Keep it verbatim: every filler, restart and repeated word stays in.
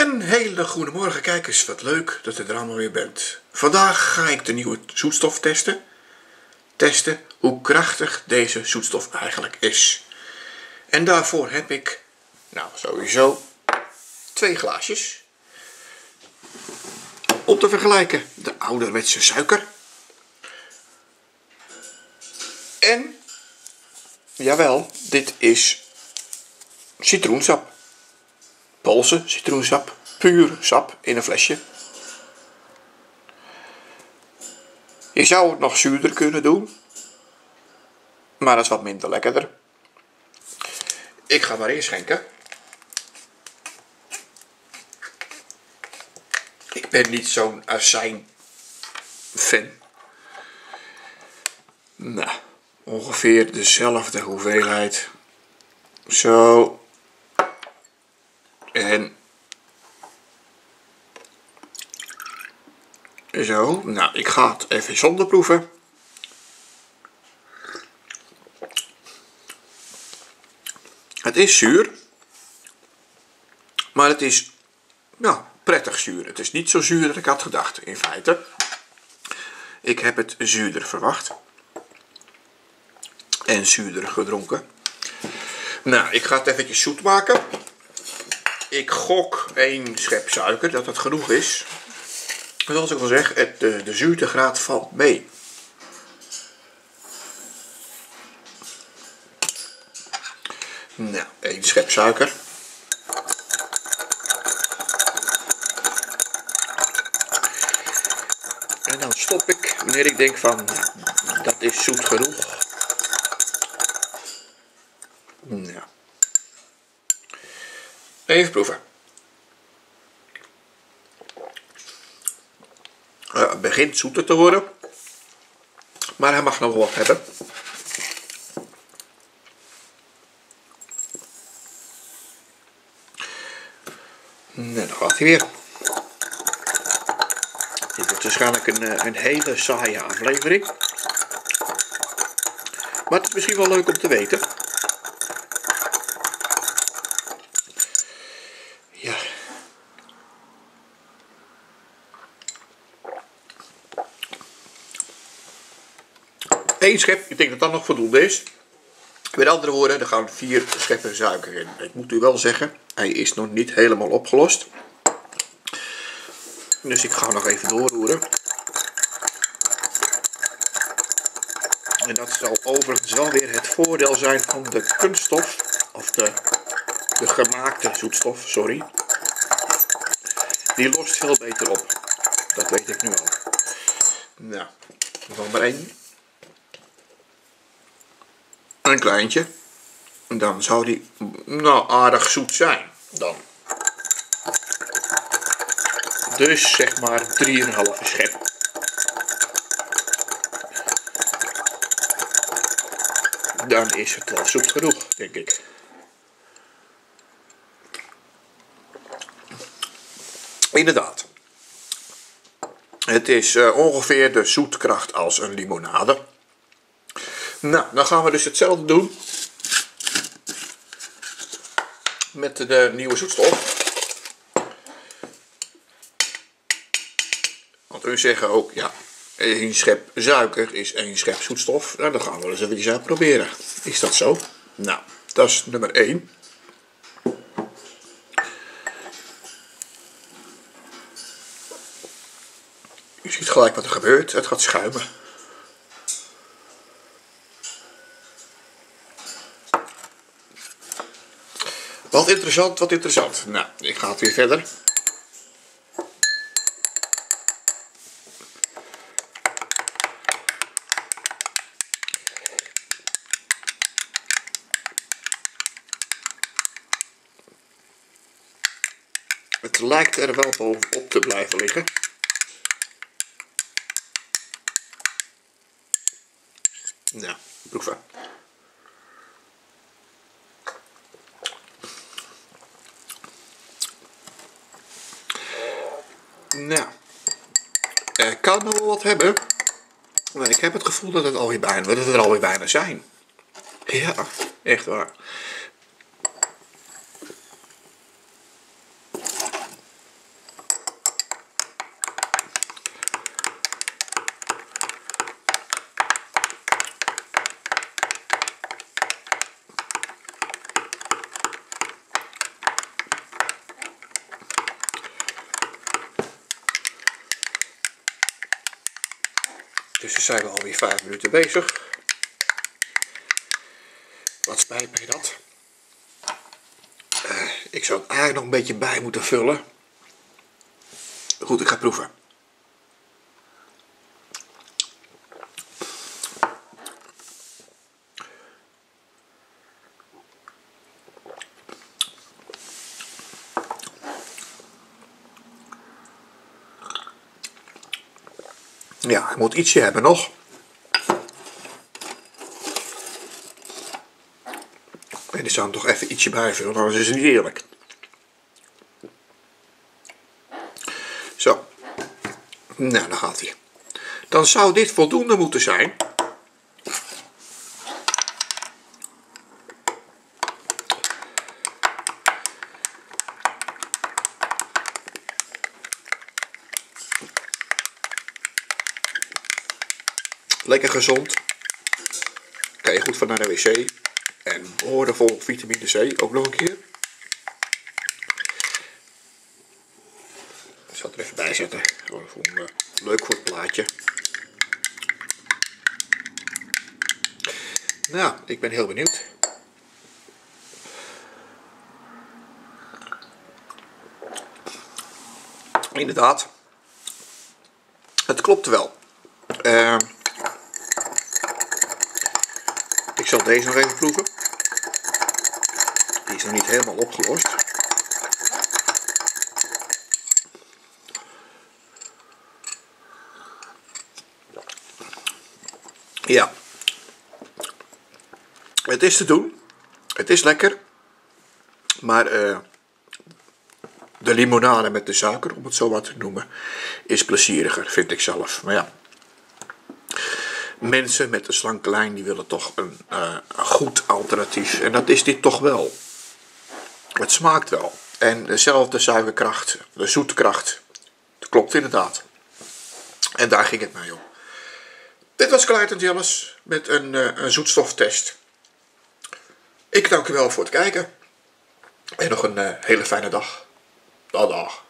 Een hele goede morgen kijkers, wat leuk dat u er allemaal weer bent. Vandaag ga ik de nieuwe zoetstof testen. Testen hoe krachtig deze zoetstof eigenlijk is. En daarvoor heb ik, nou sowieso, twee glaasjes. Om te vergelijken de ouderwetse suiker. En, jawel, dit is citroensap. Poolse citroensap, puur sap in een flesje. Je zou het nog zuurder kunnen doen, maar dat is wat minder lekkerder. Ik ga maar inschenken. Ik ben niet zo'n azijn fan. Nou, ongeveer dezelfde hoeveelheid. Zo. En zo, nou ik ga het even zonder proeven. Het is zuur, maar het is nou, prettig zuur. Het is niet zo zuur dat ik had gedacht in feite. Ik heb het zuurder verwacht. En zuurder gedronken. Nou, ik ga het eventjes zoet maken. Ik gok één schep suiker, dat het genoeg is. Zoals ik al zeg, het, de, de zuurtegraad valt mee. Nou, één schep suiker. En dan stop ik wanneer ik denk van, dat is zoet genoeg. Nou. Even proeven. Uh, het begint zoeter te worden. Maar hij mag nog wel wat hebben. Nou, dan gaat hij weer. Dit wordt waarschijnlijk een, een hele saaie aflevering. Maar het is misschien wel leuk om te weten. Ja. Eén schep, ik denk dat dat nog voldoende is. Met andere woorden, er gaan vier scheppen suiker in. Ik moet u wel zeggen, hij is nog niet helemaal opgelost. Dus ik ga nog even doorroeren. En dat zal overigens wel weer het voordeel zijn van de kunststof, of de, de gemaakte zoetstof, sorry. Die lost veel beter op. Dat weet ik nu al. Nou, nog maar één. Een kleintje. Dan zou die nou aardig zoet zijn. Dan. Dus zeg maar drie komma vijf schep. Dan is het wel zoet genoeg, denk ik. Inderdaad. Het is uh, ongeveer de zoetkracht als een limonade. Nou, dan gaan we dus hetzelfde doen met de nieuwe zoetstof. Want u zeggen ook, ja, één schep suiker is één schep zoetstof. Nou, dan gaan we eens even uitproberen. Is dat zo? Nou, dat is nummer één. U ziet gelijk wat er gebeurt. Het gaat schuimen. Wat interessant, wat interessant. Nou, ik ga het weer verder. Het lijkt er wel bovenop te blijven liggen. Nou, proeven. Nou, er kan nog wel wat hebben. Maar ik heb het gevoel dat het alweer bijna, dat het er alweer bijna zijn. Ja, echt waar. Dus we zijn alweer vijf minuten bezig. Wat spijt mij dat. Uh, ik zou het eigenlijk nog een beetje bij moeten vullen. Goed, ik ga proeven. Ja, ik moet ietsje hebben nog. En ik zou hem toch even ietsje bijvullen, anders is het niet eerlijk. Zo. Nou, dan gaat hij. Dan zou dit voldoende moeten zijn. Lekker gezond. Kan je goed van naar de wc. En boordevol vitamine C, ook nog een keer. Ik zal het er even bij zetten. Gewoon uh, leuk voor het plaatje. Nou, ik ben heel benieuwd. Inderdaad. Het klopt wel. Uh, ik zal deze nog even proeven. Die is nog niet helemaal opgelost. Ja. Het is te doen. Het is lekker. Maar uh, de limonade met de suiker, om het zo wat te noemen, is plezieriger, vind ik zelf. Maar ja. Mensen met een slanke lijn die willen toch een, uh, een goed alternatief. En dat is dit toch wel. Het smaakt wel. En dezelfde suikerkracht, de zoetkracht. Dat klopt inderdaad. En daar ging het mij om. Dit was Clyde and Jellis met een, uh, een zoetstoftest. Ik dank u wel voor het kijken. En nog een uh, hele fijne dag. Dag dag.